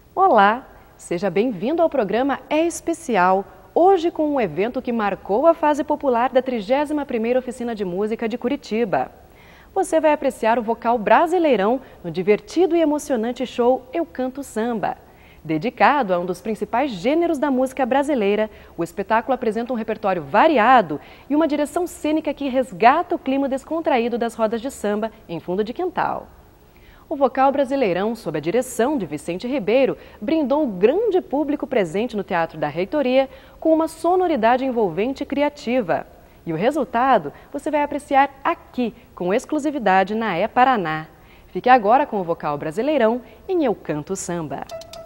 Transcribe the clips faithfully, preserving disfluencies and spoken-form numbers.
Olá, seja bem-vindo ao programa É Especial, hoje com um evento que marcou a fase popular da trigésima primeira Oficina de Música de Curitiba. Você vai apreciar o vocal brasileirão no divertido e emocionante show Eu Canto Samba. Dedicado a um dos principais gêneros da música brasileira, o espetáculo apresenta um repertório variado e uma direção cênica que resgata o clima descontraído das rodas de samba em fundo de quintal. O vocal brasileirão, sob a direção de Vicente Ribeiro, brindou o grande público presente no Teatro da Reitoria com uma sonoridade envolvente e criativa. E o resultado você vai apreciar aqui, com exclusividade na É Paraná. Fique agora com o vocal brasileirão em Eu Canto Samba.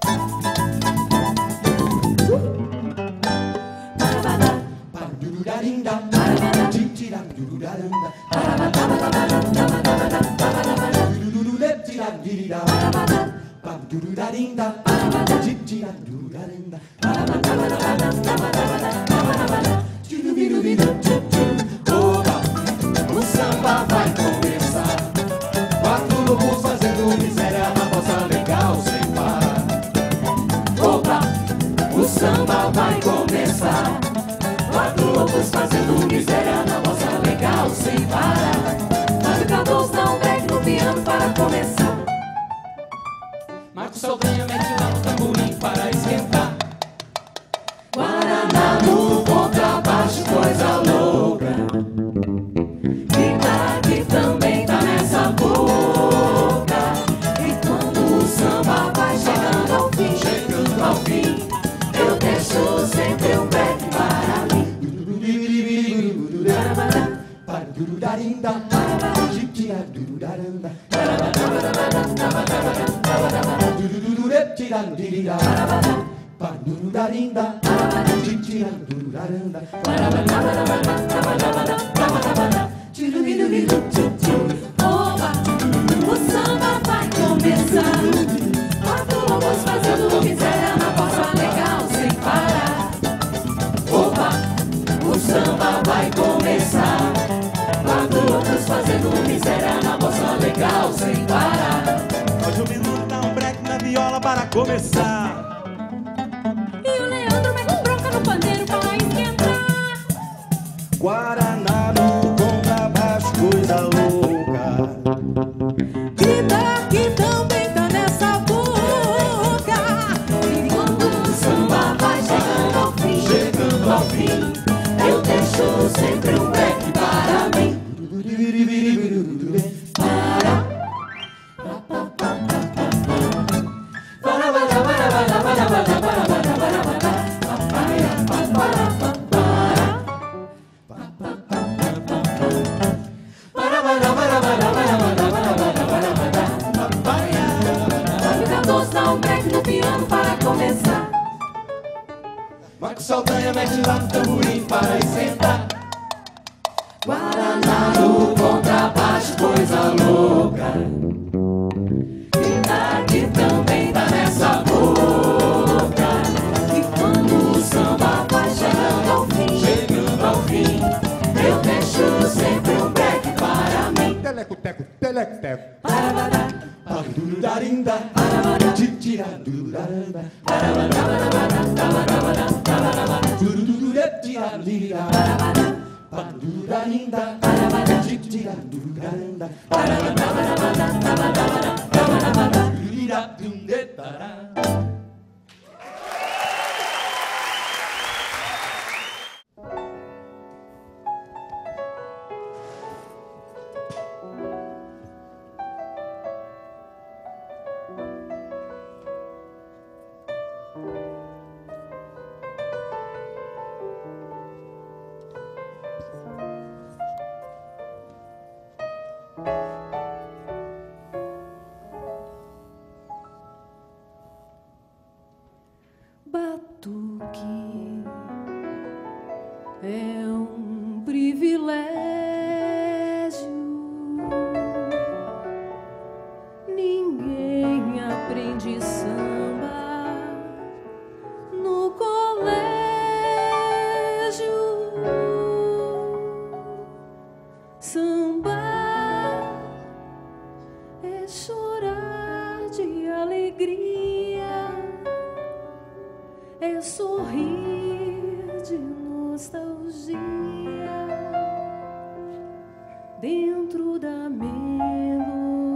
Oba, o samba vai começar. Quatro lobos fazendo miséria na bossa legal sem parar. Oba, o samba vai começar. Quatro lobos fazendo miséria na bossa legal sem parar. Navegadores dá um break no piano para começar. Marcos Saldanha mete lá no tamborim para esquentar. Guaraná no contrabaixo, coisa louca. Guitarra que também tá nessa boca. E quando o samba vai chegando ao fim, chegando ao fim, eu deixo sempre um break para mim. Oba, o samba vai começar. Quatro lobos fazendo miséria na bossa legal sem parar. Oba, o samba vai começar. Quatro lobos fazendo miséria na bossa legal sem parar. Hoje o menino dá um break na viola para começar. E o Leandro mete bronca no pandeiro para esquentar. Guaraná no contrabaixo, coisa louca. Guitarra que também tá nessa boca. E quando o samba vai chegando ao fim, chegando ao fim, eu deixo sempre um break para mim. Para. Navegadores dá um break no piano para começar. Marcos Saldanha mete lá no tamborim para esquentar. Guaraná no contrabaixo, coisa louca. Guitarra que também tá nessa boca. E quando o samba vai chegando ao fim, chegando ao fim, eu deixo sempre um break para mim. Teleco, teco, teleco, teco. Parabadá, parudarinda, titiradudaranda, turuduretiradirá, parudarinda, titiradudaranda, turuduretiradirá. Batuque é um privilégio. Ninguém aprende samba no colégio. Samba é chorar de alegria. é sorrir de nostalgia dentro da melodia.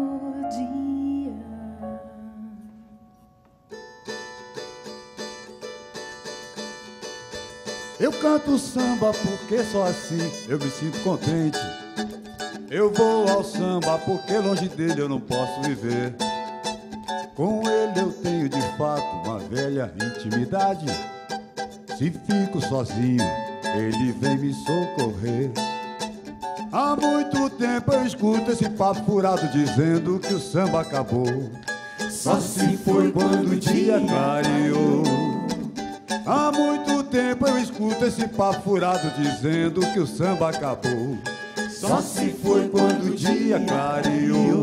Eu canto samba porque só assim eu me sinto contente. Eu vou ao samba porque longe dele eu não posso viver. Com ele eu tenho de fato uma velha intimidade. Se fico sozinho, ele vem me socorrer. Há muito tempo eu escuto esse papo furado dizendo que o samba acabou. Só se foi quando o dia clareou. Há muito tempo eu escuto esse papo furado dizendo que o samba acabou. Só se foi quando o dia clareou.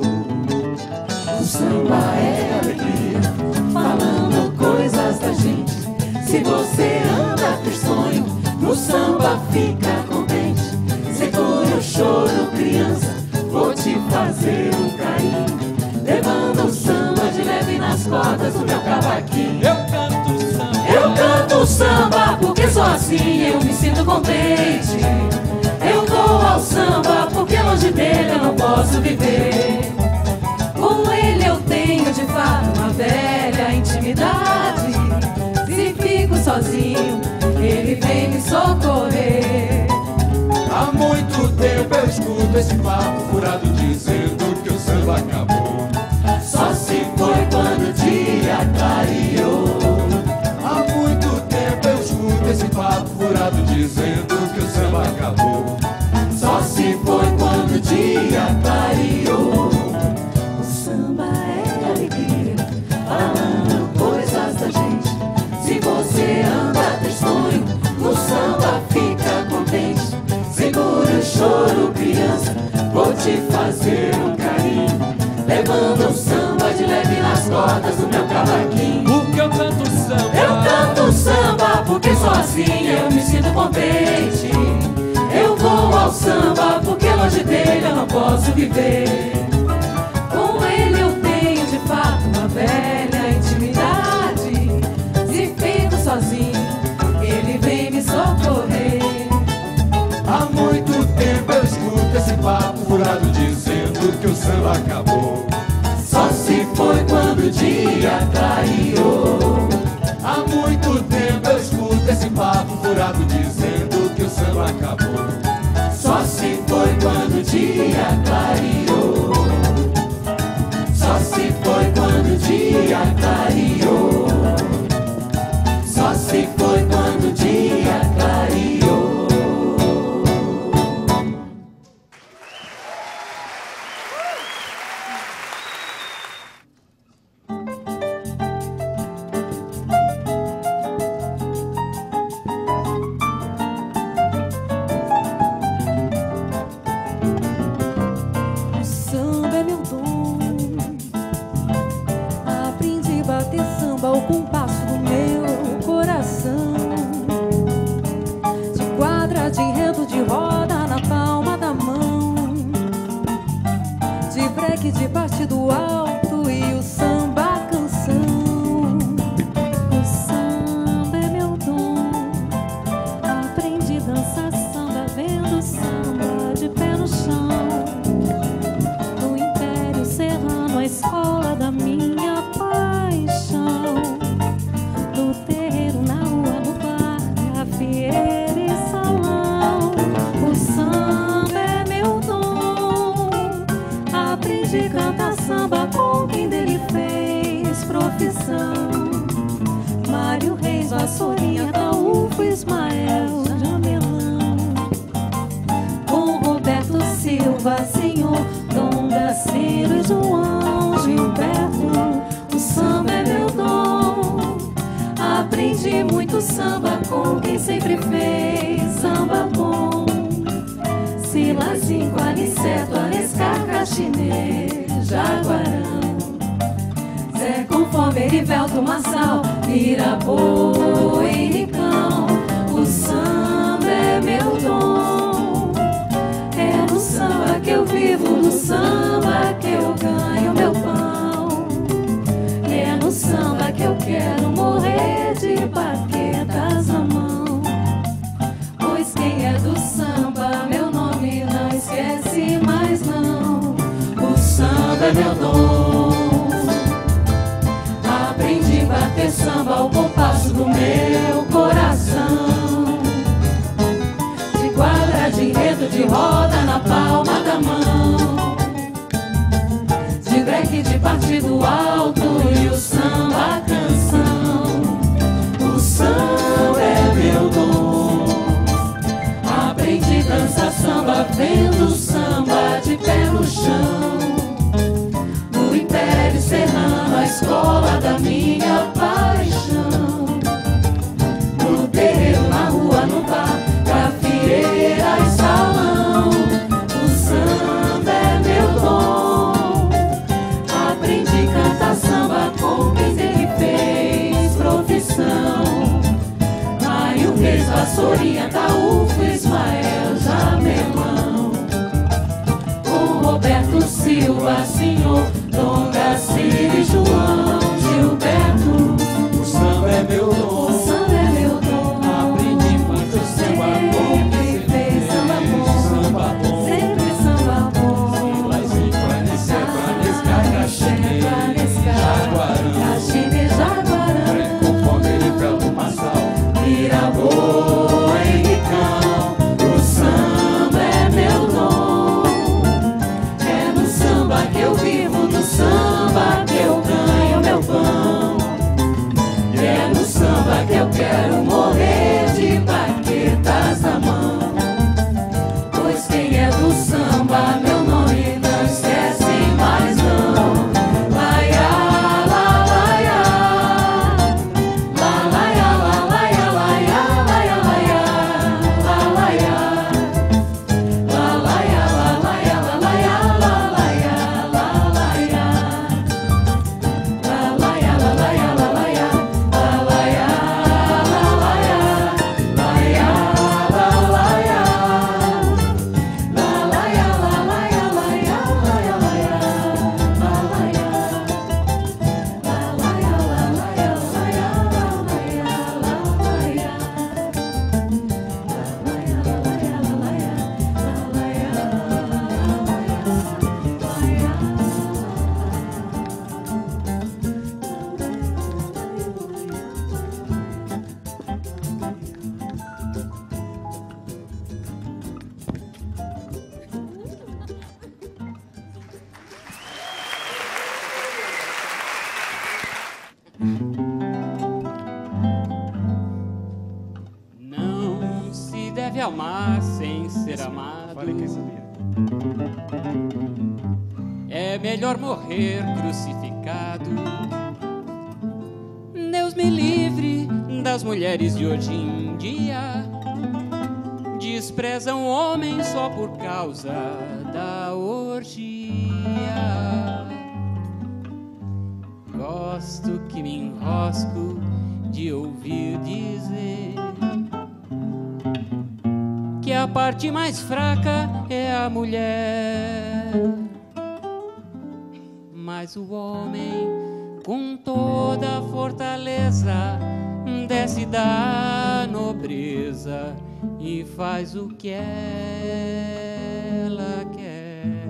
O samba é alegria, falando coisas da gente. Se você anda tristonho, no samba fica contente. Segura o choro, criança, vou te fazer um carinho, levando o samba de leve nas cordas do meu cavaquinho. Eu canto samba, eu canto samba porque só assim eu me sinto contente. Eu vou ao samba porque longe dele eu não posso viver. Com ele eu tenho de fato uma velha intimidade. Se fico sozinho, ele vem me socorrer. há muito tempo eu escuto esse papo furado dizendo que o samba acabou. Só se foi quando o dia clareou. Há muito tempo eu escuto esse papo furado dizendo que o samba acabou. Só se foi quando o dia clareou. O samba é alegria, falando coisas da gente. Se você anda tristonho, no samba fica contente. Segura o choro, criança, vou te fazer um carinho, levando o samba de leve nas cordas do meu cavaquinho. Porque eu canto samba, eu canto samba porque só assim eu me sinto contente. Eu vou ao samba porque longe dele eu não posso viver. Com ele eu tenho de fato uma velha intimidade. Se fico sozinho, ele vem me socorrer. há muito tempo eu escuto esse papo furado dizendo que o samba acabou. Só se foi quando o dia clareou. Há muito tempo eu escuto esse papo furado dizendo que o samba acabou. Só se foi quando o dia clareou. Só se foi quando o dia clareou. Só se foi quando o dia clareou. Samba é meu dom. Aprendi a bater samba ao compasso do meu coração. De quadra, de enredo, de roda na palma da mão. De breque, de partido alto e o samba canção. O samba é meu dom. Aprendi a dançar samba vendo samba de pé no chão. No Império Serrano, a escola da minha paixão. No terreiro, na rua, no bar, gafieira e salão. O samba é meu dom. Aprendi a cantar samba com quem dele fez profissão. Mário Reis, Vassourinha, Taúfo, Ismael, Jamelão. Com Roberto Silva, Senhor, Dom Graciro e João Gilberto. O samba é meu dom. Aprendi muito samba com quem sempre fez samba bom. Silazinho, Aniceto, Anescar, Caxinê, Jaguarão. Zé Conforme, Erivelto, Marçal, Mirabô, Henricão. O samba é meu dom. É no samba que eu vivo, no samba que eu ganho meu pão. É no samba que eu quero morrer de baquetas na mão. Pois quem é do samba, meu nome não esquece mais não. O samba é meu dom. Aprendi a bater samba ao compasso do meu coração. De quadra, de enredo, de roda na palma da mão. De breque, de partido alto e o samba canção. O samba é meu dom. Aprendi a dançar samba vendo samba de pé no chão. No Império Serrano, a escola da minha paixão. No terreiro, na rua, no bar, gafieira e salão. O samba é meu dom. Aprendi a cantar samba com quem ele fez profissão. Maio Reis, Vassourinha, Taúfo, Ismael, Jamelão. Com Roberto Silva, senhor, Dom Garcia e João Gilberto. O samba é meu dom. O samba é meu dom. Aprendi muito samba bom. Sempre fez samba bom. Samba bom. Sempre samba bom. Lá em Planesca, Planesca, Caxinê, Jaguarão. Caxinê, Jaguarão. Conforme Felto Massal, Miraboa, Henricão. O samba é meu dom. É no samba que eu vivo, no samba que eu ganho meu pão. E é no samba que eu quero morrer de baquetas na mão. Pois quem é do samba, meu nome não esquece mais não. Laia, la, laia. La, laia, la, laia, laia, laia, laia. La, laia. La, laia, la, laia, la, laia, la, laia, la, laia. La, laia, la, laia, la, laia. La, laia, la, laia. Laia, la, laia. La, laia, la, laia, laia, laia, laia. La, laia. La, laia, la, laia, laia, la, laia, la, laia. La, laia, la, laia, la, laia. La, laia, Não se deve amar sem ser amado. falei quem sabia. É melhor morrer crucificado. Deus me livre das mulheres de hoje em dia. Desprezam o homem só por causa da orgia. Gosto que me enrosco de ouvir dizer que a parte mais fraca é a mulher. Mas o homem, com toda a fortaleza, desce da nobreza e faz o que ela quer.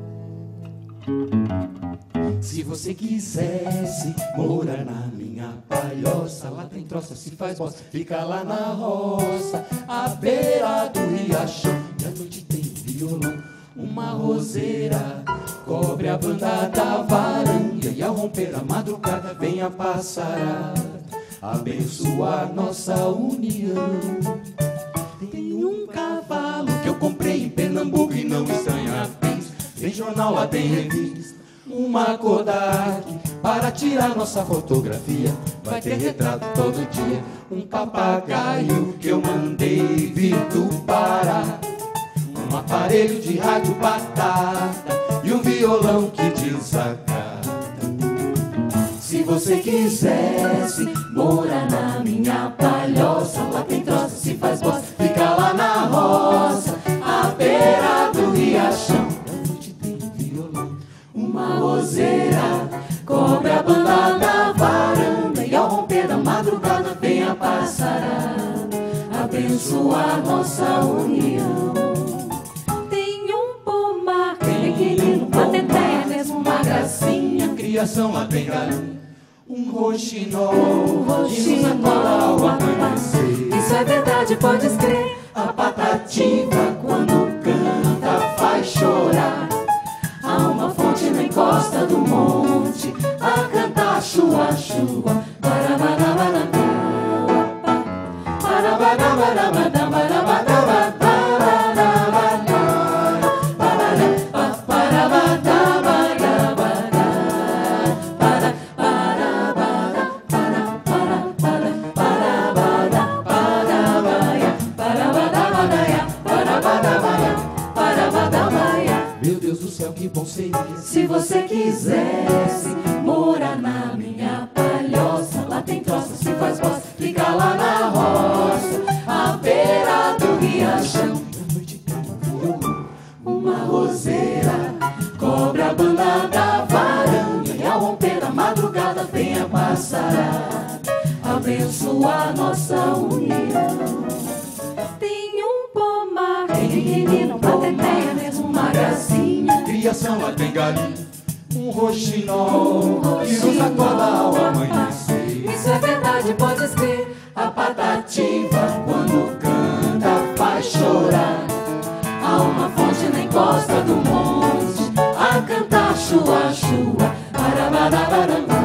Se você quisesse morar na minha palhoça, lá tem troça, se faz bosta, fica lá na roça, à beira do riachão. E à noite tem um violão, uma roseira, cobre a banda da varanda. E ao romper a madrugada vem a passarada abençoar nossa união. Tem um cavalo que eu comprei em Pernambuco e não estranha pens. Tem jornal lá, tem revista, uma Kodak para tirar nossa fotografia. Vai ter retrato todo dia, um papagaio que eu mandei vir do Pará, um aparelho de rádio batata e um violão que desacata. Se você quisesse morar na minha palhoça, lá tem troça, se faz bosta, fica lá na roça, à beira do riachão. À noite tem um violão, uma roseira, cobre a banda da varanda. E ao romper da madrugada vem abençoar nossa união. Tem um pomar pequenino, uma teteia, mesmo uma gracinha. Criação lá tem galinha, um roxinol, um roxinol ao amanhecer. Isso é verdade, podes crer. A patativa quando canta faz chorar. Há uma fonte na encosta do monte a cantar chua, chua. Meu Deus do céu, que bom seria se você quisesse morar na minha palhoça. Lá tem troça, se faz bosta, fica lá na roça, à beira do riachão. Da noite tem um violão, Uma roseira cobre a banda da varanda, e ao romper da madrugada venha passar, abençoar nossa união. Tem um pomar pequenino, uma teteia, mesmo uma gracinha. criação lá tem galinha, um roxinol que nos acorda ao amanhecer. Isso é verdade, pode crer. A patativa quando canta faz chorar. Há uma fonte na encosta do monte a cantar chua, chua, barabarabarambá.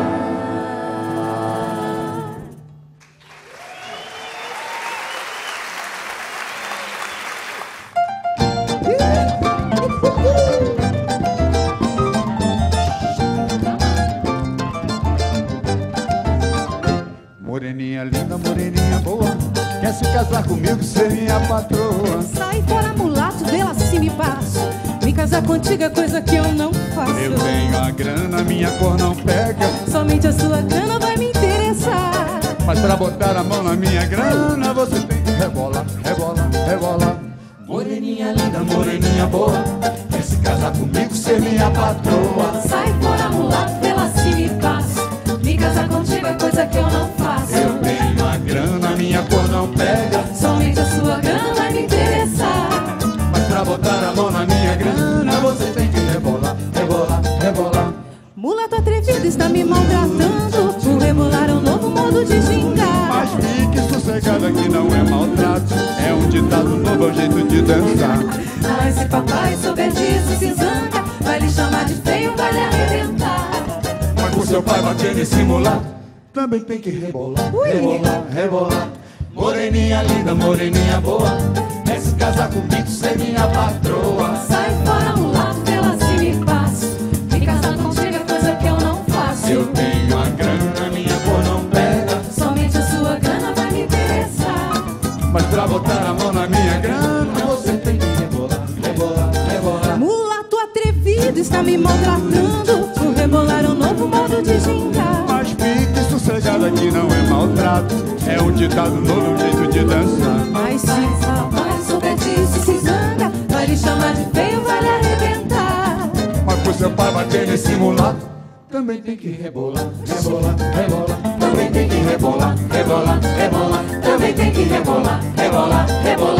Moreninha linda, moreninha boa, quer se casar comigo, ser minha patroa. Sai fora, mulato, vê lá se me passo. Me casar contigo é coisa que eu não faço. Eu tenho a grana, minha cor não pega, Somente a sua grana vai me interessar. mas pra botar a mão na minha grana você tem que rebolar, rebolar, rebolar. Moreninha linda, moreninha boa, quer se casar comigo, ser minha patroa. Sai fora, mulato, vê lá se me passo. Me casar contigo é coisa que eu não faço. Eu tenho a grana, minha cor não pega, Somente a sua grana vai me interessar. mas pra botar a mão na minha grana você tem que rebolar, rebolar, rebolar. Mulato atrevido está me maltratando. O rebolar é um novo modo de gingar. Mas fique sossegada que não é maltrato, é um ditado novo, é um jeito de dançar. Ah, se papai souber disso se zanga, vai lhe chamar de feio, vai lhe arrebentar. Mas pro seu pai bater nesse mulato também tem que rebolar, rebolar, rebolar. Moreninha linda, moreninha boa, quer se casar comigo, ser minha patroa. Sai fora, mulato, vê lá se me passo. Me casar contigo é coisa que eu não faço. Eu tenho a grana, minha cor não pega, Somente a sua grana vai me interessar. mas pra botar a mão na minha grana você tem que rebolar, rebolar, rebolar. Mulato atrevido está me maltratando. O rebolar é um novo modo de gingar. Mas fique sossegada que não é maltrato, é um ditado novo, um jeito de dançar. Mas se Mas papai souber disso se zanga, vai lhe chamar de feio, vai lhe arrebentar. Mas pro seu pai bater nesse mulato também tem que rebolar, rebolar, rebolar. Também tem que rebolar, rebolar, rebolar. Também tem que rebolar, rebolar, rebolar.